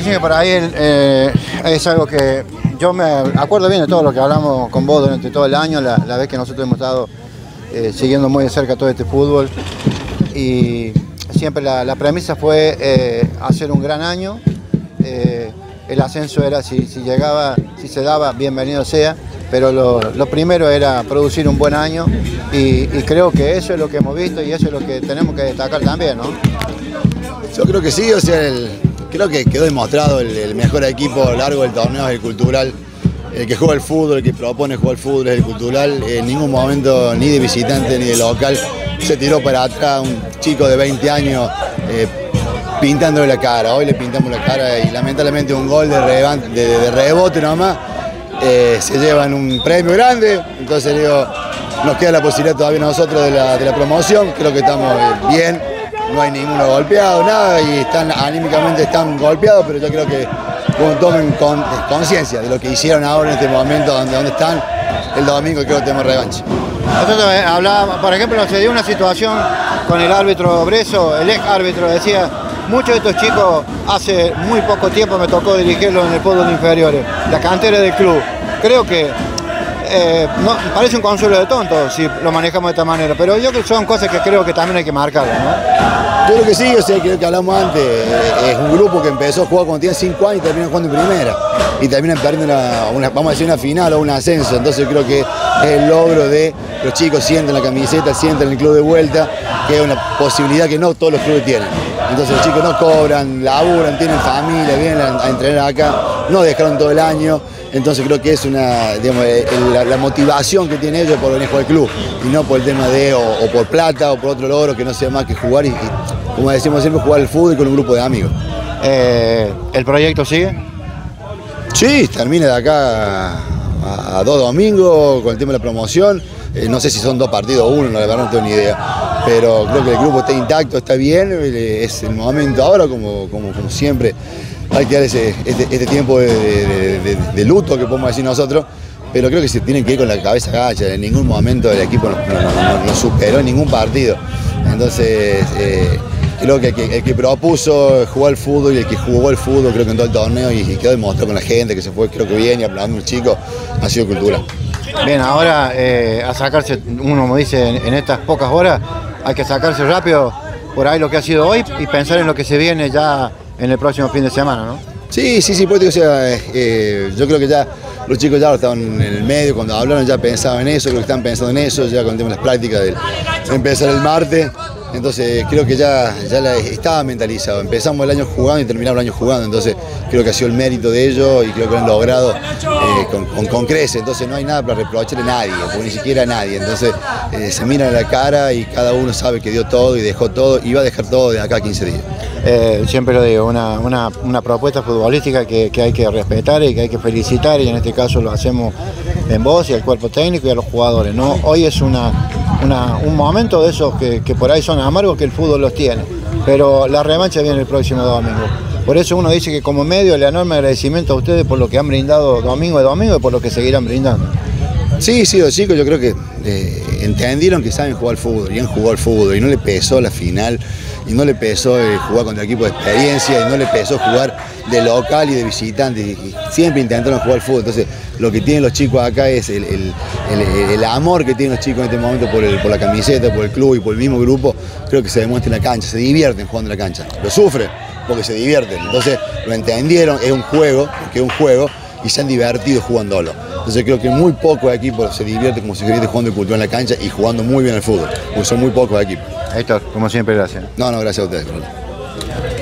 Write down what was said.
Dicen que por ahí es algo que yo me acuerdo bien de todo lo que hablamos con vos durante todo el año, la vez que nosotros hemos estado siguiendo muy de cerca todo este fútbol, y siempre la premisa fue hacer un gran año. El ascenso era, si llegaba, si se daba, bienvenido sea, pero lo primero era producir un buen año y creo que eso es lo que hemos visto y eso es lo que tenemos que destacar también, ¿no? Yo creo que sí, o sea, creo que quedó demostrado el mejor equipo a lo largo del torneo es el Cultural. El que juega el fútbol, el que propone jugar el fútbol es el Cultural. En ningún momento, ni de visitante ni de local, se tiró para atrás un chico de 20 años pintándole la cara. Hoy le pintamos la cara y lamentablemente un gol de rebote nomás. Se llevan un premio grande, entonces digo, nos queda la posibilidad todavía nosotros de la promoción. Creo que estamos bien, no hay ninguno golpeado, nada, y anímicamente están golpeados, pero yo creo que cuando tomen conciencia de lo que hicieron ahora en este momento, donde están, el domingo creo que tenemos revancha. Nosotros hablábamos, por ejemplo, se dio una situación con el árbitro Breso, el ex árbitro decía, muchos de estos chicos hace muy poco tiempo me tocó dirigirlos en el fútbol inferiores, la cantera del club. Creo que no, parece un consuelo de tonto si lo manejamos de esta manera, pero yo creo que son cosas que creo que también hay que marcarlas, ¿no? Yo creo que sí, o sea, creo que hablamos antes, es un grupo que empezó a jugar cuando tiene 5 años y termina jugando en primera, y terminan perdiendo vamos a decir una final o un ascenso, entonces creo que es el logro de los chicos sienten la camiseta, sienten el club de vuelta, que es una posibilidad que no todos los clubes tienen. Entonces los chicos no cobran, laburan, tienen familia, vienen a entrenar acá, no dejaron todo el año. Entonces creo que es digamos, la motivación que tienen ellos por venir a jugar al club y no por el tema de o por plata o por otro logro que no sea más que jugar y como decimos siempre, jugar al fútbol con un grupo de amigos. ¿El proyecto sigue? Sí, termina de acá a 2 domingos con el tema de la promoción. No sé si son 2 partidos o 1, la verdad no tengo ni idea. Pero creo que el grupo está intacto, está bien, es el momento ahora como siempre. Hay que dar este tiempo de luto que podemos decir nosotros, pero creo que se tienen que ir con la cabeza gacha. En ningún momento el equipo nos superó en ningún partido. Entonces, creo que el que propuso jugar al fútbol y el que jugó el fútbol, creo que en todo el torneo y quedó demostrado con la gente que se fue, creo que bien y hablando el chico, ha sido Cultural. Bien, ahora a sacarse, uno me dice, en estas pocas horas, hay que sacarse rápido por ahí lo que ha sido hoy y pensar en lo que se viene ya en el próximo fin de semana, ¿no? Sí, pues, o sea, yo creo que ya los chicos ya estaban en el medio, cuando hablaron ya pensaban en eso, creo que están pensando en eso, ya con el tema de las prácticas de empezar el martes, entonces creo que ya estaba mentalizado, empezamos el año jugando y terminamos el año jugando, entonces creo que ha sido el mérito de ellos y creo que lo han logrado con creces, entonces no hay nada para reprocharle a nadie, porque ni siquiera a nadie, entonces se miran a la cara y cada uno sabe que dio todo y dejó todo y va a dejar todo de acá a 15 días. Siempre lo digo, una propuesta futbolística que hay que respetar y que hay que felicitar y en este caso lo hacemos en vos y al cuerpo técnico y a los jugadores, ¿no? Hoy es un momento de esos que por ahí son amargos que el fútbol los tiene, pero la revancha viene el próximo domingo. Por eso uno dice que como medio le enorme agradecimiento a ustedes por lo que han brindado domingo de domingo y por lo que seguirán brindando. Sí, los chicos yo creo que entendieron que saben jugar al fútbol y han jugado al fútbol y no le pesó la final y no le pesó jugar contra equipos de experiencia y no le pesó jugar de local y de visitante y siempre intentaron jugar al fútbol. Entonces lo que tienen los chicos acá es el amor que tienen los chicos en este momento por la camiseta, por el club y por el mismo grupo, creo que se demuestra en la cancha, se divierten jugando en la cancha, lo sufren porque se divierten, entonces lo entendieron, es un juego y se han divertido jugándolo. Entonces creo que muy pocos equipos se divierten como se divierte jugando el Cultural en la cancha y jugando muy bien al fútbol, porque son muy pocos equipos. Héctor, como siempre, gracias. No, gracias a ustedes.